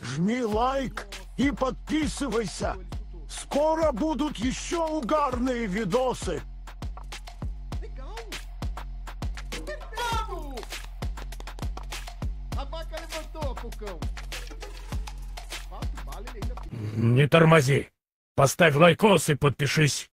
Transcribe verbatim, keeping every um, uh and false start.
жми лайк и подписывайся. Скоро будут еще угарные видосы. Legal. Acertado! A vaca levantou, Cocão. Quatro balas, ele ainda... Не тормози. Поставь лайкос и подпишись.